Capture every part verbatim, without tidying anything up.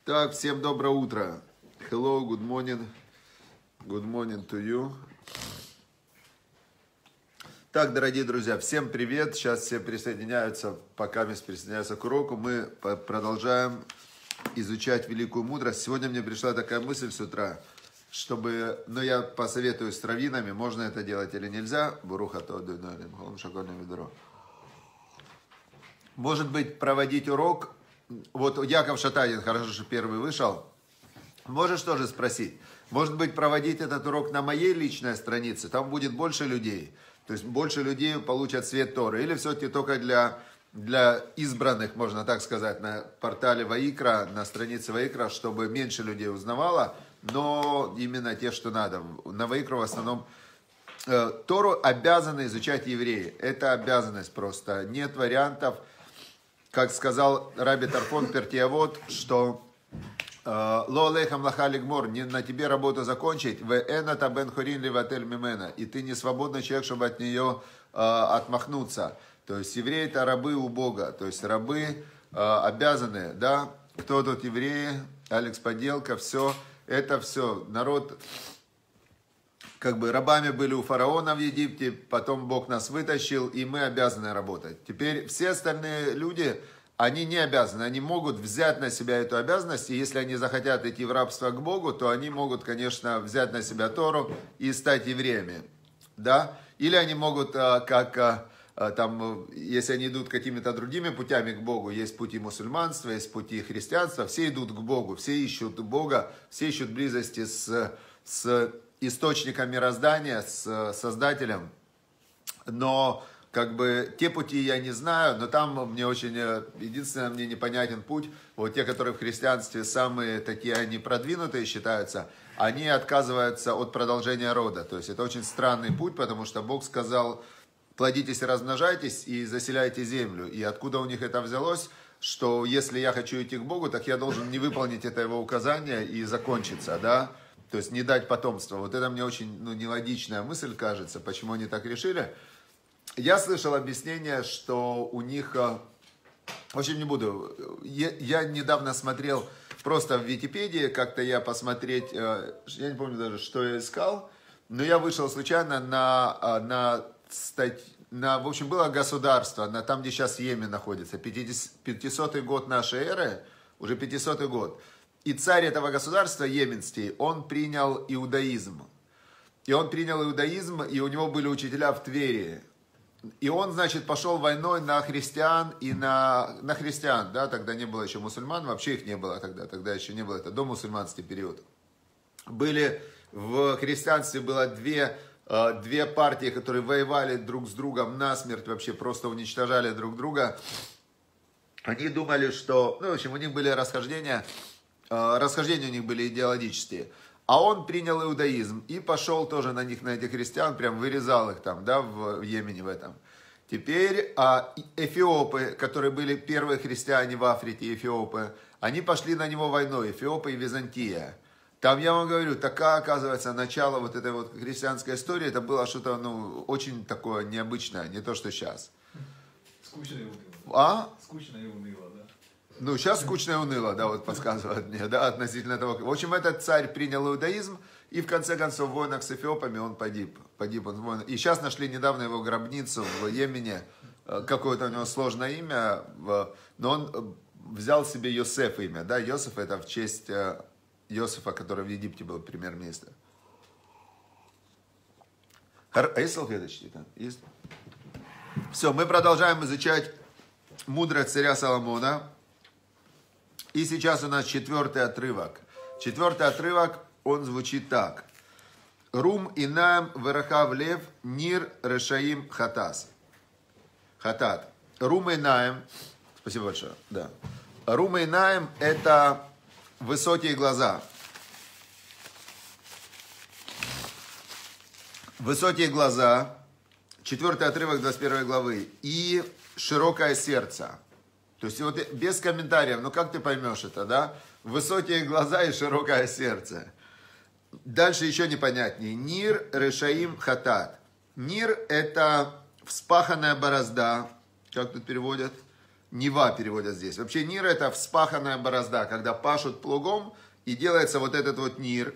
Так, всем доброе утро. Hello, good morning. Good morning to you. Так, дорогие друзья, всем привет. Сейчас все присоединяются, пока мы присоединяются к уроку. Мы продолжаем изучать великую мудрость. Сегодня мне пришла такая мысль с утра, чтобы, ну я посоветую с раввинами, можно это делать или нельзя. Может быть, проводить урок. Вот Яков Шатайдин, хорошо, что первый вышел. Можешь тоже спросить. Может быть, проводить этот урок на моей личной странице, там будет больше людей. То есть больше людей получат свет Торы. Или все-таки только для, для избранных, можно так сказать, на портале Ваикра, на странице Ваикра, чтобы меньше людей узнавало, но именно те, что надо. На Ваикру в основном э, Тору обязаны изучать евреи. Это обязанность просто. Нет вариантов. Как сказал Раби Тарфон Пертиавод, что «Ло алейхам лаха лигмор», не на тебе работу закончить, «Ве эната бен хорин ливатель мимена», и ты не свободный человек, чтобы от нее э, отмахнуться. То есть евреи это рабы у Бога, то есть рабы э, обязаны, да, кто тут евреи, Алекс Поделка, все, это все, народ, как бы рабами были у фараона в Египте, потом Бог нас вытащил, и мы обязаны работать. Теперь все остальные люди, они не обязаны, они могут взять на себя эту обязанность, и если они захотят идти в рабство к Богу, то они могут, конечно, взять на себя Тору и стать евреями, да, или они могут, как там, если они идут какими-то другими путями к Богу, есть пути мусульманства, есть пути христианства, все идут к Богу, все ищут Бога, все ищут близости с, с источником мироздания, с Создателем, но как бы те пути я не знаю, но там мне очень, единственное, мне непонятен путь, вот те, которые в христианстве самые такие, они продвинутые считаются, они отказываются от продолжения рода, то есть это очень странный путь, потому что Бог сказал, плодитесь и размножайтесь и заселяйте землю, и откуда у них это взялось, что если я хочу идти к Богу, так я должен не выполнить это его указание и закончиться, да, то есть не дать потомства, вот это мне очень, ну, нелогичная мысль кажется, почему они так решили. Я слышал объяснение, что у них, в общем, не буду, я, я недавно смотрел просто в Википедии, как-то я посмотреть, я не помню даже, что я искал, но я вышел случайно на, на статью, на, в общем, было государство, на, там, где сейчас Йемен находится, пятисотый год нашей эры, уже пятисотый год, и царь этого государства, Йеменский, он принял иудаизм, и он принял иудаизм, и у него были учителя в Твери. И он, значит, пошел войной на христиан и на, на христиан, да, тогда не было еще мусульман, вообще их не было тогда, тогда еще не было, это домусульманский период. Были, в христианстве было две, две партии, которые воевали друг с другом насмерть, вообще просто уничтожали друг друга. Они думали, что, ну, в общем, у них были расхождения, расхождения у них были идеологические. А он принял иудаизм и пошел тоже на них, на этих христиан, прям вырезал их там, да, в Йемене в этом. Теперь а, эфиопы, которые были первые христиане в Африке, эфиопы, они пошли на него войной, эфиопы и Византия. Там, я вам говорю, такая, оказывается, начало вот этой вот христианской истории, это было что-то, ну, очень такое необычное, не то, что сейчас. Скучно и уныло. А? Скучно и уныло, да. Ну, сейчас скучно и уныло, да, вот подсказывают мне, да, относительно того. В общем, этот царь принял иудаизм, и в конце концов в войнах с эфиопами он погиб. Погиб он в войнах. И сейчас нашли недавно его гробницу в Йемене, какое-то у него сложное имя, но он взял себе Йосеф имя, да, Йосеф это в честь Йосефа, который в Египте был премьер-министр. А есть салфеточки там? Есть? Все, мы продолжаем изучать мудрость царя Соломона. И сейчас у нас четвертый отрывок. Четвертый отрывок, он звучит так. Рум инам верахав лев нир решаим хатас. Хатат. Рум инаем, спасибо большое, да. Рум инаем это высокие глаза. Высокие глаза. Четвертый отрывок двадцать первой главы. И широкое сердце. То есть вот без комментариев, ну как ты поймешь это, да? Высокие глаза и широкое сердце. Дальше еще непонятнее. Нир решаим хатат. Нир это вспаханная борозда. Как тут переводят? Нева переводят здесь. Вообще нир это вспаханная борозда, когда пашут плугом и делается вот этот вот нир.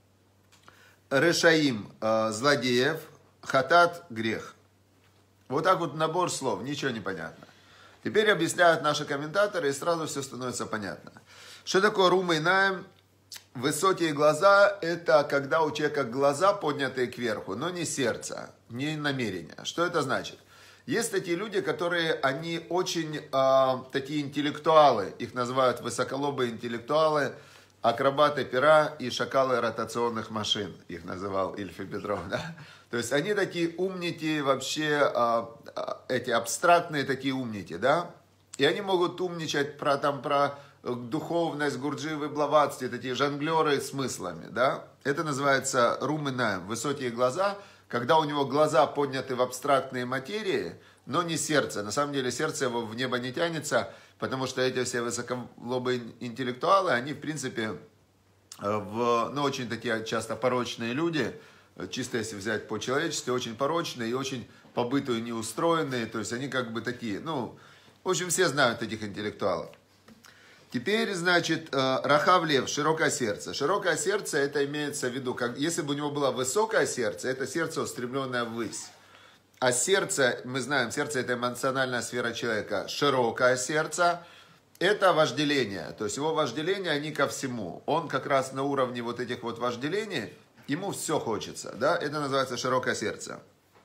Решаим э, злодеев, хатат грех. Вот так вот набор слов, ничего не понятно. Теперь объясняют наши комментаторы, и сразу все становится понятно. Что такое рум эйнаим? Высокие глаза – это когда у человека глаза поднятые кверху, но не сердце, не намерение. Что это значит? Есть такие люди, которые, они очень э, такие интеллектуалы, их называют высоколобые интеллектуалы, акробаты пера и шакалы ротационных машин, их называл Ильф и Петров, да? То есть они такие умники, вообще э, эти абстрактные такие умники, да? И они могут умничать про, там, про духовность, гурджи, блаватстве, такие жонглеры смыслами, да? Это называется рум эйнаим, высокие глаза, когда у него глаза подняты в абстрактные материи, но не сердце. На самом деле сердце его в небо не тянется, потому что эти все высоколобые интеллектуалы, они в принципе, в, ну, очень такие часто порочные люди, чисто если взять по-человечески, очень порочные и очень по быту неустроенные, то есть они как бы такие, ну, в общем, все знают этих интеллектуалов. Теперь, значит, рахав лев, широкое сердце. Широкое сердце, это имеется в виду, как, если бы у него было высокое сердце, это сердце, устремленное ввысь. А сердце, мы знаем, сердце это эмоциональная сфера человека. Широкое сердце, это вожделение. То есть его вожделения, они ко всему. Он как раз на уровне вот этих вот вожделений, ему все хочется. Да? Это называется широкое сердце.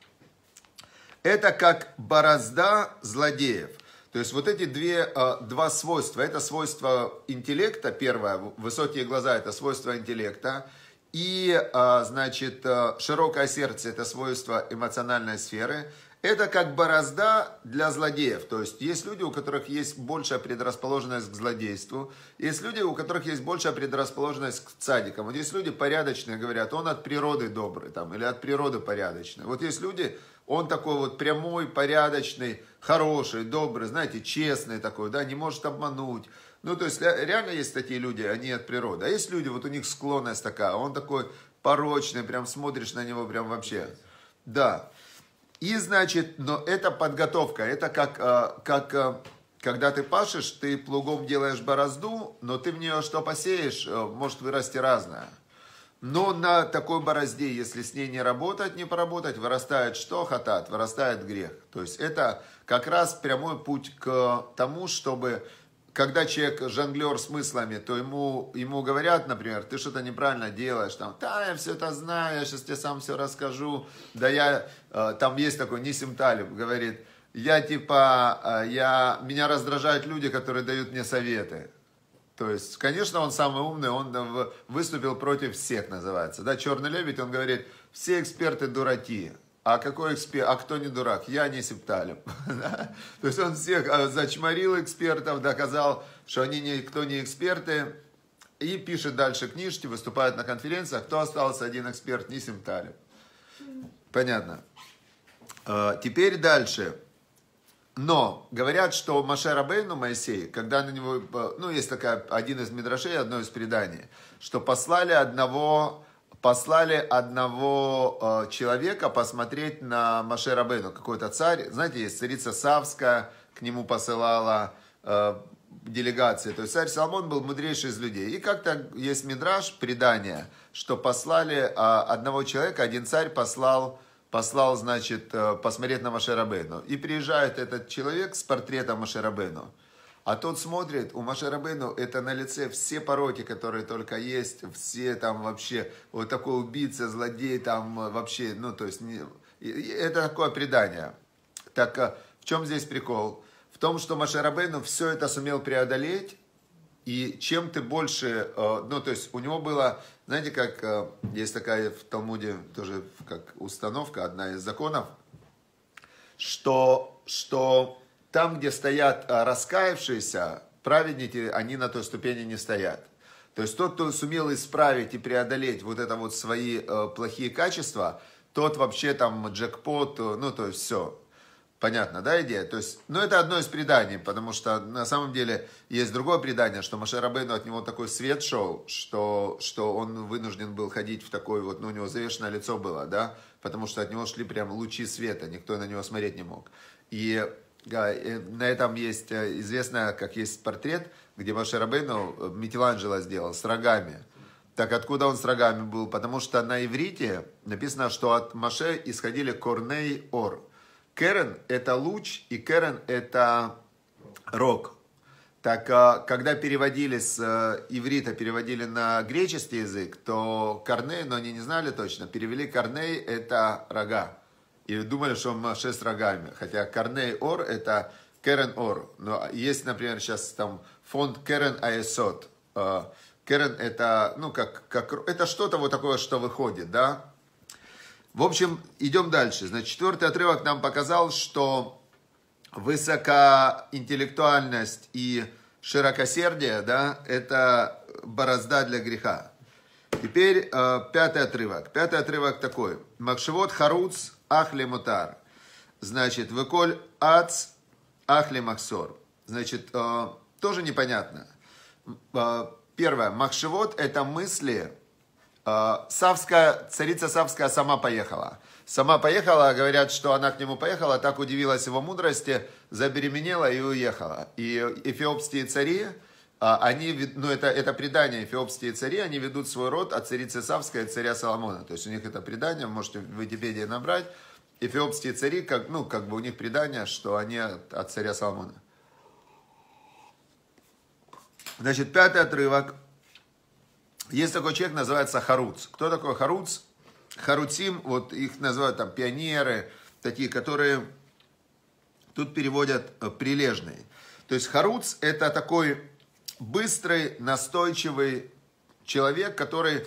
Это как борозда злодеев. То есть вот эти две, два свойства, это свойство интеллекта, первое, высокие глаза, это свойство интеллекта, и, значит, широкое сердце, это свойство эмоциональной сферы, это как борозда для злодеев, то есть есть люди, у которых есть большая предрасположенность к злодейству, есть люди, у которых есть большая предрасположенность к цадикам, вот есть люди порядочные, говорят, он от природы добрый, там, или от природы порядочный, вот есть люди... Он такой вот прямой, порядочный, хороший, добрый, знаете, честный такой, да, не может обмануть. Ну, то есть, реально есть такие люди, они от природы. А есть люди, вот у них склонность такая, он такой порочный, прям смотришь на него, прям вообще. Да. И, значит, но это подготовка, это как, как когда ты пашешь, ты плугом делаешь борозду, но ты в нее что посеешь, может вырасти разное. Но на такой борозде, если с ней не работать, не поработать, вырастает что? Хатат, вырастает грех. То есть это как раз прямой путь к тому, чтобы, когда человек жонглер смыслами, то ему, ему говорят, например, ты что-то неправильно делаешь, там, да, я все это знаю, я сейчас тебе сам все расскажу, да я, там есть такой Нисим Талиб, говорит, я типа, я, меня раздражают люди, которые дают мне советы. То есть, конечно, он самый умный, он выступил против всех, называется. Да, Черный лебедь, он говорит, все эксперты дураки. А какой эксперт, а кто не дурак? Я не Септалев. То есть он всех зачморил экспертов, доказал, что они никто не эксперты. И пишет дальше книжки, выступает на конференциях. Кто остался один эксперт? Не Септалев. Понятно. Теперь дальше. Но говорят, что Моше Рабейну, Моисей, когда на него, ну, есть такая, один из мидрашей, одно из преданий, что послали одного, послали одного э, человека посмотреть на Моше Рабейну, какой-то царь, знаете, есть царица Савская, к нему посылала э, делегации, то есть царь Соломон был мудрейший из людей. И как-то есть мидраш, предание, что послали э, одного человека, один царь послал, послал, значит, посмотреть на Моше Рабейну. И приезжает этот человек с портретом Моше Рабейну. А тот смотрит, у Моше Рабейну это на лице все пороки, которые только есть, все там вообще, вот такой убийца, злодей, там вообще, ну, то есть, не, это такое предание. Так в чем здесь прикол? В том, что Моше Рабейну все это сумел преодолеть, и чем ты больше, ну, то есть, у него было, знаете, как есть такая в Талмуде тоже как установка, одна из законов, что, что там, где стоят раскаявшиеся, праведники, они на той ступени не стоят. То есть, тот, кто сумел исправить и преодолеть вот это вот свои плохие качества, тот вообще там джекпот, ну, то есть, все. Понятно, да, идея? То есть, ну, это одно из преданий, потому что на самом деле есть другое предание, что Моше Рабейну от него такой свет шел, что, что он вынужден был ходить в такой вот, ну, у него завешенное лицо было, да, потому что от него шли прям лучи света, никто на него смотреть не мог. И На этом есть известно, как есть портрет, где Моше Рабейну Микеланджело сделал с рогами. Так откуда он с рогами был? Потому что на иврите написано, что от Моше исходили корней ор. Керен – это луч, и керен – это рог. Так, когда переводили с иврита, переводили на греческий язык, то корней, но они не знали точно, перевели корней – это рога. И думали, что Моше с рогами. Хотя корней ор – это керен ор. Но есть, например, сейчас там фонд керен аэсот. Керен – это, ну, как, как, это что-то вот такое, что выходит, да. В общем, идем дальше. Значит, четвертый отрывок нам показал, что высокоинтеллектуальность и широкосердие, да, это борозда для греха. Теперь э, пятый отрывок. Пятый отрывок такой. Махшевот харуц ахли мутар. Значит, выколь ац ахли махсор. Значит, э, тоже непонятно. Э, первое. Махшевот – это мысли. Савская, царица Савская сама поехала. Сама поехала, говорят, что она к нему поехала, так удивилась его мудрости, забеременела и уехала. И эфиопские цари, они, ну это, это предание, эфиопские цари, они ведут свой род от царицы Савской и царя Соломона. То есть у них это предание, можете в Википедии набрать. Эфиопские цари, как, ну, как бы у них предание, что они от, от царя Соломона. Значит, пятый отрывок. Есть такой человек, называется Харуц. Кто такой Харуц? Харуцим, вот их называют там пионеры, такие, которые тут переводят прилежные. То есть Харуц – это такой быстрый, настойчивый человек, который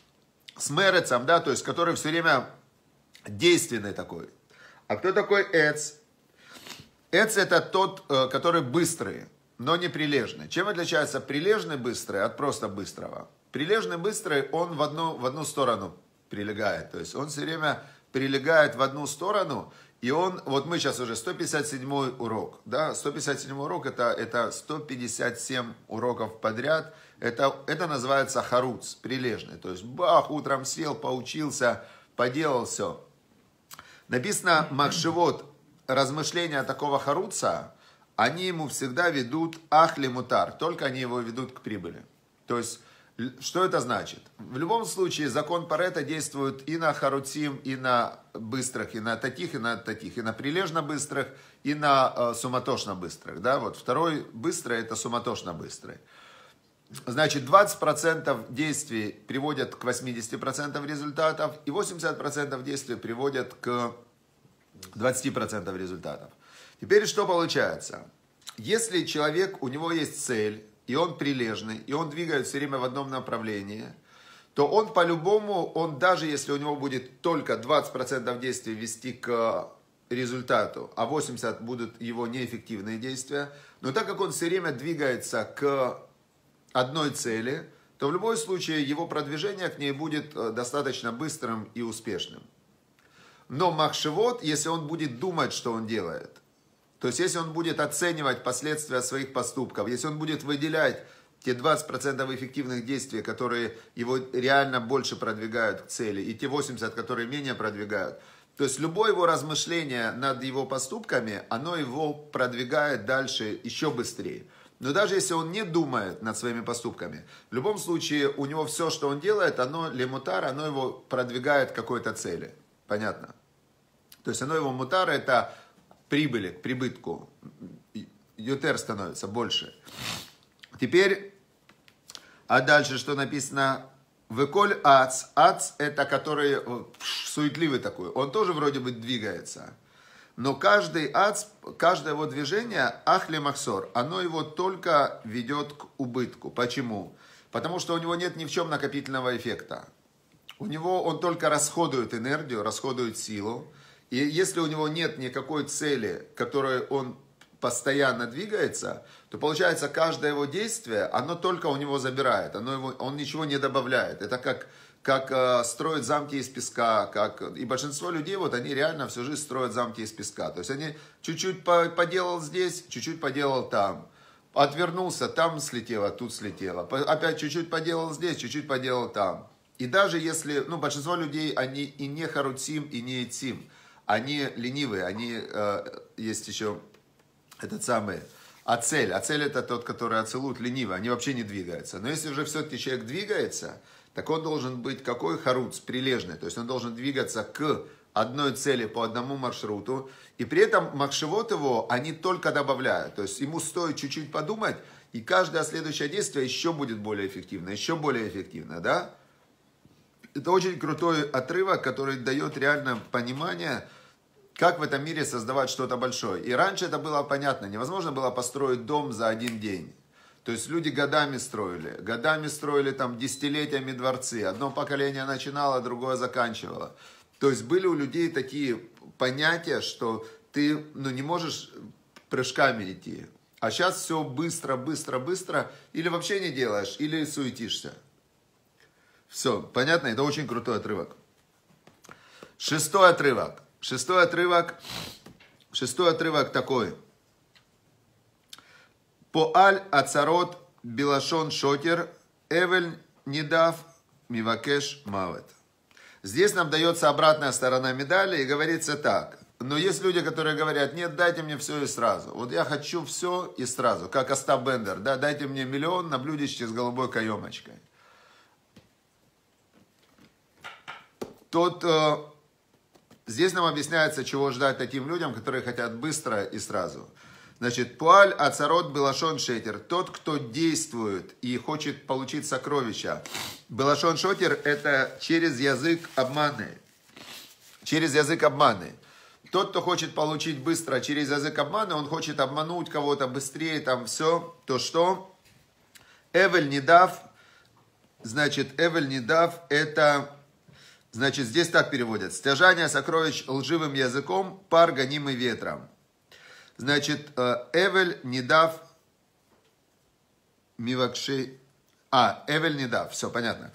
с мерецом, да, то есть который все время действенный такой. А кто такой Эц? Эц – это тот, который быстрый, но не прилежный. Чем отличается прилежный быстрый от просто быстрого? Прилежный быстрый, он в одну, в одну сторону прилегает. То есть он все время прилегает в одну сторону. И он, вот мы сейчас уже сто пятьдесят седьмой урок. Да? сто пятьдесят седьмой урок это, это сто пятьдесят семь уроков подряд. Это, это называется харуц, прилежный. То есть бах, утром сел, поучился, поделал все. Написано махшевот, размышления такого харуца, они ему всегда ведут ахли мутар. Только они его ведут к прибыли. То есть что это значит? В любом случае закон Парето действует и на харуцим, и на быстрых, и на таких, и на таких, и на прилежно быстрых, и на э, суматошно быстрых. Да? Вот второй быстрый – это суматошно быстрый. Значит, двадцать процентов действий приводят к восьмидесяти процентам результатов, и восемьдесят процентов действий приводят к двадцати процентам результатов. Теперь что получается? Если человек, у него есть цель, и он прилежный, и он двигает все время в одном направлении, то он по-любому, он даже если у него будет только двадцать процентов действий вести к результату, а восемьдесят процентов будут его неэффективные действия, но так как он все время двигается к одной цели, то в любом случае его продвижение к ней будет достаточно быстрым и успешным. Но махшевот, если он будет думать, что он делает, то есть, если он будет оценивать последствия своих поступков, если он будет выделять те двадцать процентов эффективных действий, которые его реально больше продвигают к цели, и те восемьдесят процентов, которые менее продвигают, то есть, любое его размышление над его поступками, оно его продвигает дальше еще быстрее. Но даже если он не думает над своими поступками, в любом случае, у него все, что он делает, оно лемутар, оно его продвигает к какой-то цели. Понятно? То есть, оно его мутар, это прибыли, к прибытку. Ютер становится больше. Теперь, а дальше что написано? Выколь ац. Ац это который суетливый такой. Он тоже вроде бы двигается. Но каждый ац, каждое его движение, ахли махсор, оно его только ведет к убытку. Почему? Потому что у него нет ни в чем накопительного эффекта. У него он только расходует энергию, расходует силу. И если у него нет никакой цели, к которой он постоянно двигается, то получается каждое его действие, оно только у него забирает, оно его, он ничего не добавляет. Это как, как э, строят замки из песка. Как, и большинство людей, вот они реально всю жизнь строят замки из песка. То есть они чуть-чуть поделал здесь, чуть-чуть поделал там. Отвернулся, там слетело, тут слетело. Опять чуть-чуть поделал здесь, чуть-чуть поделал там. И даже если, ну, большинство людей, они и не харуцим, и не этим. Они ленивые, они, э, есть еще этот самый, ацель. Ацель это тот, который ацелут, ленивый, они вообще не двигаются. Но если уже все-таки человек двигается, так он должен быть какой харуц, прилежный. То есть он должен двигаться к одной цели по одному маршруту. И при этом махшевот его, они только добавляют. То есть ему стоит чуть-чуть подумать, и каждое следующее действие еще будет более эффективно, еще более эффективно, да? Это очень крутой отрывок, который дает реально понимание, как в этом мире создавать что-то большое. И раньше это было понятно, невозможно было построить дом за один день. То есть люди годами строили, годами строили там десятилетиями дворцы. Одно поколение начинало, другое заканчивало. То есть были у людей такие понятия, что ты ну, не можешь прыжками идти. А сейчас все быстро, быстро, быстро. Или вообще не делаешь, или суетишься. Все, понятно? Это очень крутой отрывок. Шестой отрывок. Шестой отрывок. Шестой отрывок такой. Поаль ацарот билашон шотер эвель недав мивакеш мавет. Здесь нам дается обратная сторона медали и говорится так. Но есть люди, которые говорят, нет, дайте мне все и сразу. Вот я хочу все и сразу. Как Остап Бендер, да, дайте мне миллион на блюдечке с голубой каемочкой. Тут э, здесь нам объясняется, чего ждать таким людям, которые хотят быстро и сразу. Значит, пуаль ацарот белашон шетер. Тот, кто действует и хочет получить сокровища. Белашон шотер это через язык обманы. Через язык обманы. Тот, кто хочет получить быстро через язык обмана, он хочет обмануть кого-то быстрее, там все, то что? Эвель недав, значит, эвель недав это... Значит, здесь так переводят. Стяжание сокровищ лживым языком, пар, гонимый ветром. Значит, эвель недав мивакши... А, эвель недав, все, понятно.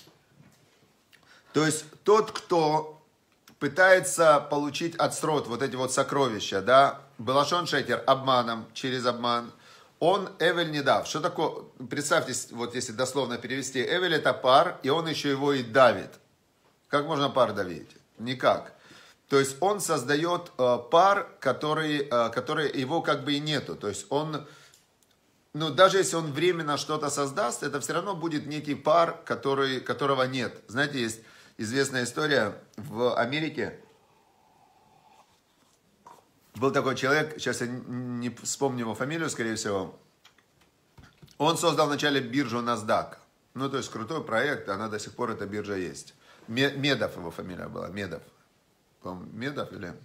То есть, тот, кто пытается получить отсрот, вот эти вот сокровища, да, Белашон шетер, обманом, через обман, он эвель недав. Что такое? Представьте, вот если дословно перевести, эвель это пар, и он еще его и давит. Как можно пар давить? Никак. То есть он создает э, пар, который, э, который его как бы и нету. То есть он, ну даже если он временно что-то создаст, это все равно будет некий пар, который, которого нет. Знаете, есть известная история в Америке. Был такой человек, сейчас я не вспомню его фамилию, скорее всего. Он создал вначале биржу NASDAQ. Ну то есть крутой проект, она до сих пор, эта биржа есть. Медов его фамилия была, Медов. По-моему, Медов или...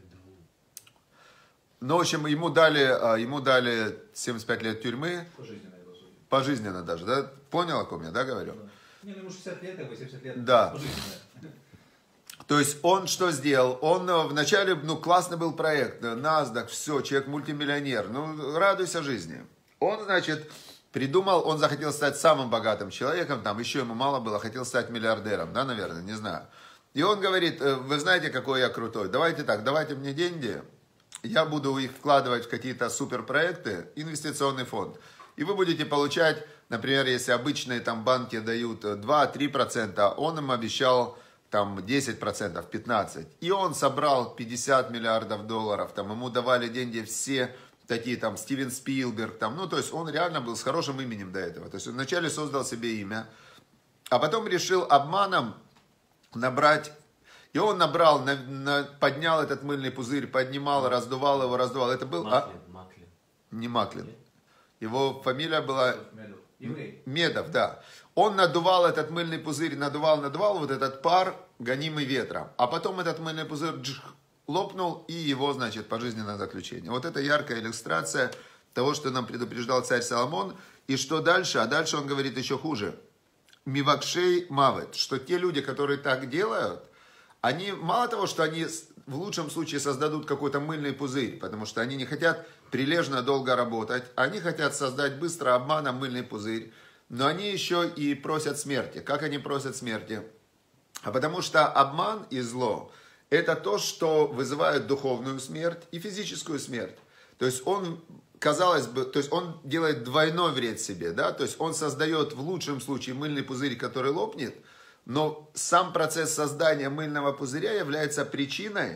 Ну, в общем, ему дали, ему дали семьдесят пять лет тюрьмы. Пожизненно, Пожизненно даже, да? Понял, о ком я, да, говорю? Да. Не, ну ему шестьдесят лет, а семьдесят лет. Да. То есть он что сделал? Он вначале, ну, классный был проект, NASDAQ, все, человек мультимиллионер, ну, радуйся жизни. Он, значит... Придумал, он захотел стать самым богатым человеком, там еще ему мало было, хотел стать миллиардером, да, наверное, не знаю. И он говорит, вы знаете, какой я крутой, давайте так, давайте мне деньги, я буду их вкладывать в какие-то суперпроекты, инвестиционный фонд. И вы будете получать, например, если обычные там банки дают два-три процента, он им обещал там десять процентов, пятнадцать процентов. И он собрал пятьдесят миллиардов долларов, там ему давали деньги все... Такие там Стивен Спилберг, там, ну, то есть он реально был с хорошим именем до этого. То есть он вначале создал себе имя, а потом решил обманом набрать, и он набрал, на, на, поднял этот мыльный пузырь, поднимал, раздувал его, раздувал. Это был... Маклин, а? Маклин. Не Маклин. Его фамилия была... Медов. Медов, да. Он надувал этот мыльный пузырь, надувал, надувал вот этот пар, гонимый ветром. А потом этот мыльный пузырь... Джих, лопнул, и его, значит, пожизненное заключение. Вот это яркая иллюстрация того, что нам предупреждал царь Соломон. И что дальше? А дальше он говорит еще хуже. Мивакшей мавет. Что те люди, которые так делают, они, мало того, что они в лучшем случае создадут какой-то мыльный пузырь, потому что они не хотят прилежно долго работать, они хотят создать быстро обманом мыльный пузырь, но они еще и просят смерти. Как они просят смерти? А потому что обман и зло – это то, что вызывает духовную смерть и физическую смерть. То есть он, казалось бы, то есть он делает двойной вред себе, да, то есть он создает в лучшем случае мыльный пузырь, который лопнет, но сам процесс создания мыльного пузыря является причиной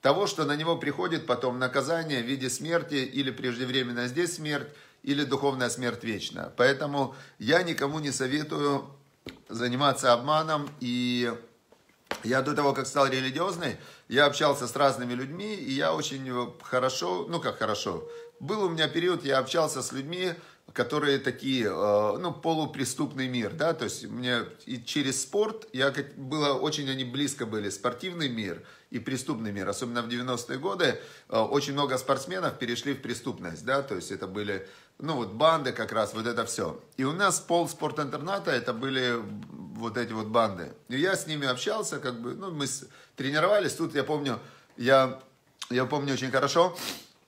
того, что на него приходит потом наказание в виде смерти, или преждевременная здесь смерть, или духовная смерть вечная. Поэтому я никому не советую заниматься обманом. И я до того, как стал религиозный, я общался с разными людьми, и я очень хорошо, ну как хорошо, был у меня период, я общался с людьми, которые такие, ну, полупреступный мир, да, то есть мне и через спорт, я, было очень, они близко были, спортивный мир и преступный мир, особенно в девяностые годы, очень много спортсменов перешли в преступность, да, то есть это были, ну, вот банды как раз, вот это все. И у нас пол спортинтерната, это были вот эти вот банды. И я с ними общался, как бы, ну, мы тренировались, тут я помню, я, я помню очень хорошо,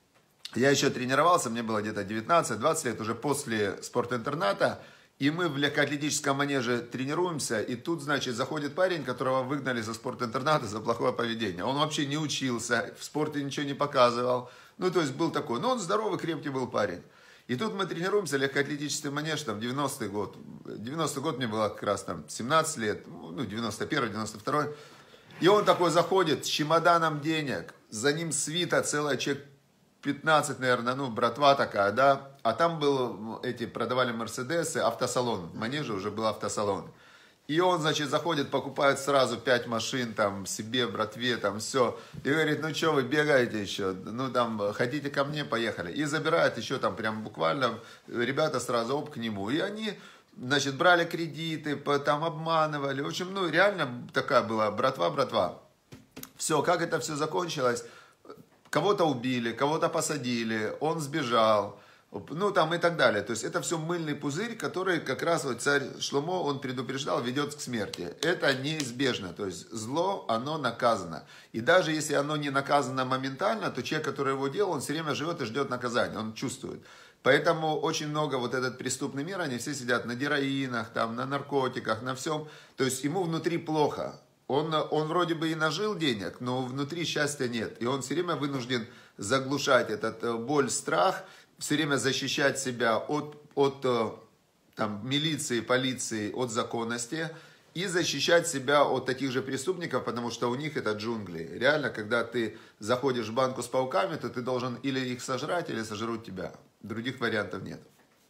я еще тренировался, мне было где-то девятнадцать-двадцать лет, уже после спортинтерната, и мы в легкоатлетическом манеже тренируемся, и тут, значит, заходит парень, которого выгнали со спортинтерната за плохое поведение. Он вообще не учился, в спорте ничего не показывал, ну, то есть был такой, но он здоровый, крепкий был парень. И тут мы тренируемся, легкоатлетический манеж, там, девяностый год, девяностый год мне было как раз там семнадцать лет, ну, девяносто первый, девяносто второй, и он такой заходит с чемоданом денег, за ним свита целая, человек пятнадцать, наверное, ну, братва такая, да, а там был, эти, продавали Мерседесы, автосалон, в манеже уже был автосалон. И он, значит, заходит, покупает сразу пять машин, там, себе, братве, там, все. И говорит, ну, что вы бегаете еще? Ну, там, хотите ко мне, поехали. И забирает еще там, прям буквально, ребята сразу оп к нему. И они, значит, брали кредиты, там, обманывали. В общем, ну, реально такая была братва-братва. Все, как это все закончилось? Кого-то убили, кого-то посадили, он сбежал. Ну, там и так далее. То есть, это все мыльный пузырь, который как раз вот царь Шломо, он предупреждал, ведет к смерти. Это неизбежно. То есть, зло, оно наказано. И даже если оно не наказано моментально, то человек, который его делал, он все время живет и ждет наказания. Он чувствует. Поэтому очень много вот этот преступный мир, они все сидят на героинах, там, на наркотиках, на всем. То есть, ему внутри плохо. Он, он вроде бы и нажил денег, но внутри счастья нет. И он все время вынужден заглушать этот боль, страх, все время защищать себя от, от там, милиции, полиции, от законности и защищать себя от таких же преступников, потому что у них это джунгли. Реально, когда ты заходишь в банку с пауками, то ты должен или их сожрать, или сожрут тебя. Других вариантов нет.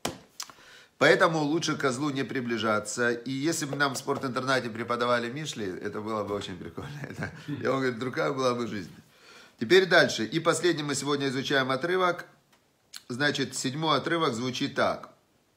Поэтому лучше к козлу не приближаться. И если бы нам в спортинтернате преподавали Мишли, это было бы очень прикольно. Это, и он говорит, другая была бы жизнь. Теперь дальше. И последний мы сегодня изучаем отрывок. Значит, седьмой отрывок звучит так.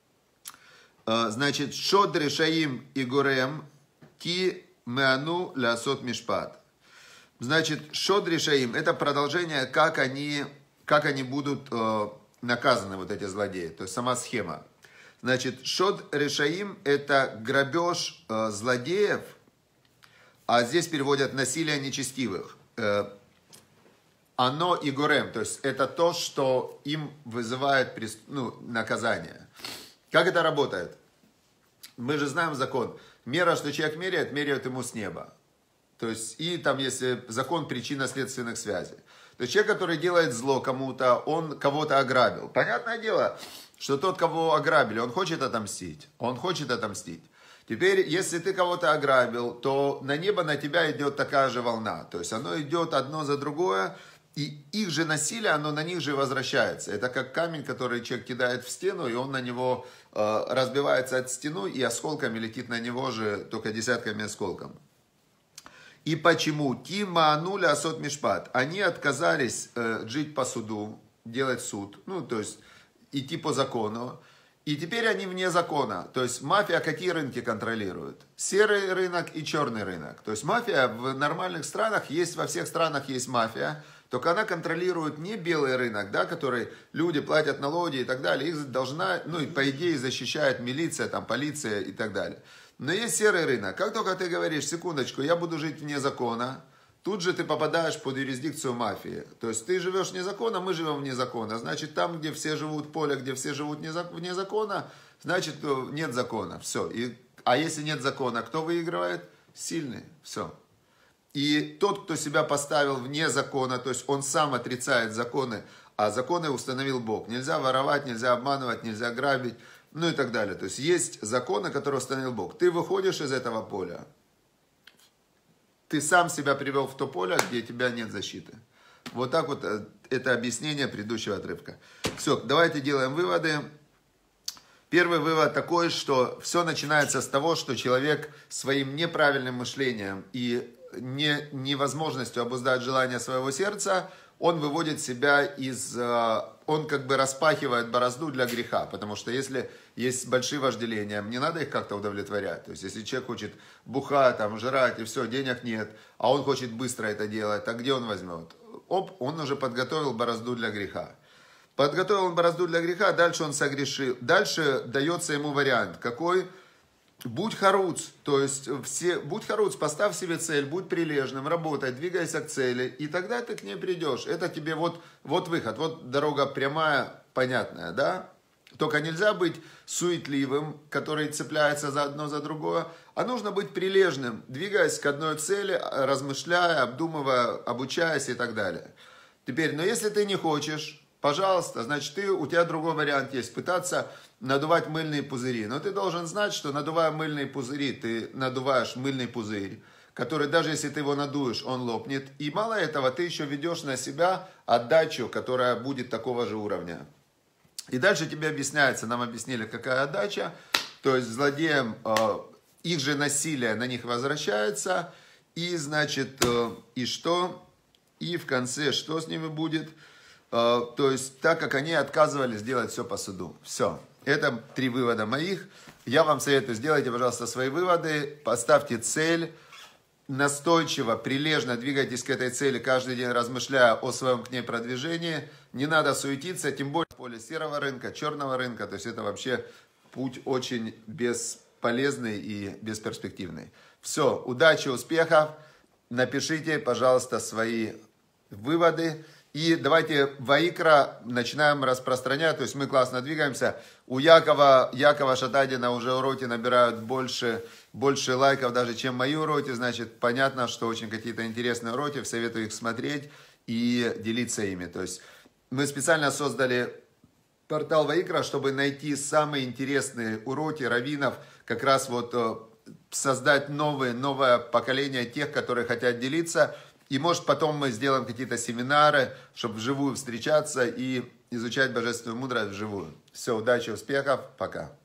Значит, шод решаим и горем ки меану лясот мишпат. Значит, шод решаим, это продолжение, как они, как они будут э, наказаны, вот эти злодеи. То есть, сама схема. Значит, шод решаим, это грабеж э, злодеев, а здесь переводят насилие нечестивых. Э, Оно и горем, то есть это то, что им вызывает ну, наказание. Как это работает? Мы же знаем закон. Мера, что человек меряет, меряют ему с неба. То есть, и там есть закон причинно-следственных связей. То есть, человек, который делает зло кому-то, он кого-то ограбил. Понятное дело, что тот, кого ограбили, он хочет отомстить. Он хочет отомстить. Теперь, если ты кого-то ограбил, то на небо на тебя идет такая же волна. То есть, оно идет одно за другое. И их же насилие, оно на них же возвращается. Это как камень, который человек кидает в стену, и он на него э, разбивается от стены, и осколками летит на него же, только десятками осколков. И почему? Тима ануля асот мишпат. Они отказались э, жить по суду, делать суд, ну, то есть идти по закону. И теперь они вне закона. То есть мафия какие рынки контролирует? Серый рынок и черный рынок. То есть мафия в нормальных странах есть, во всех странах есть мафия. Только она контролирует не белый рынок, да, который люди платят налоги и так далее. Их должна, ну и по идее защищает милиция, там, полиция и так далее. Но есть серый рынок. Как только ты говоришь, секундочку, я буду жить вне закона, тут же ты попадаешь под юрисдикцию мафии. То есть ты живешь вне закона, мы живем вне закона. Значит, там, где все живут в поле, где все живут вне закона, значит, нет закона. Все. И, а если нет закона, кто выигрывает? Сильный. Все. И тот, кто себя поставил вне закона, то есть он сам отрицает законы, а законы установил Бог. Нельзя воровать, нельзя обманывать, нельзя грабить, ну и так далее. То есть есть законы, которые установил Бог. Ты выходишь из этого поля, ты сам себя привел в то поле, где у тебя нет защиты. Вот так вот это объяснение предыдущего отрывка. Все, давайте делаем выводы. Первый вывод такой, что все начинается с того, что человек своим неправильным мышлением и не, невозможностью обуздать желание своего сердца, он выводит себя из... Он как бы распахивает борозду для греха, потому что если есть большие вожделения, мне надо их как-то удовлетворять. То есть если человек хочет бухать, там, жрать и все, денег нет, а он хочет быстро это делать, а где он возьмет? Оп, он уже подготовил борозду для греха. Подготовил он борозду для греха, дальше он согрешил. Дальше дается ему вариант. Какой? Будь харуц, то есть все, будь харуц, поставь себе цель, будь прилежным, работай, двигайся к цели, и тогда ты к ней придешь. Это тебе вот, вот выход, вот дорога прямая, понятная, да? Только нельзя быть суетливым, который цепляется за одно, за другое, а нужно быть прилежным, двигаясь к одной цели, размышляя, обдумывая, обучаясь и так далее. Теперь, но если ты не хочешь, пожалуйста, значит, ты, у тебя другой вариант есть, пытаться надувать мыльные пузыри. Но ты должен знать, что надувая мыльные пузыри, ты надуваешь мыльный пузырь, который даже если ты его надуешь, он лопнет. И мало этого, ты еще ведешь на себя отдачу, которая будет такого же уровня. И дальше тебе объясняется, нам объяснили, какая отдача. То есть злодеям э, их же насилие на них возвращается. И значит, э, и что? И в конце, что с ними будет? Э, то есть, так как они отказывались делать все по суду. Все. Это три вывода моих. Я вам советую, сделайте, пожалуйста, свои выводы, поставьте цель, настойчиво, прилежно двигайтесь к этой цели, каждый день размышляя о своем к ней продвижении. Не надо суетиться, тем более в поле серого рынка, черного рынка. То есть это вообще путь очень бесполезный и бесперспективный. Все, удачи, успехов. Напишите, пожалуйста, свои выводы. И давайте Ваикра начинаем распространять, то есть мы классно двигаемся. У Якова, Якова Шатадина уже уроки набирают больше, больше лайков даже, чем мои уроки. Значит, понятно, что очень какие-то интересные уроки, советую их смотреть и делиться ими. То есть мы специально создали портал Ваикра, чтобы найти самые интересные уроки раввинов, как раз вот создать новые, новое поколение тех, которые хотят делиться. И может потом мы сделаем какие-то семинары, чтобы вживую встречаться и изучать божественную мудрость вживую. Все, удачи, успехов, пока.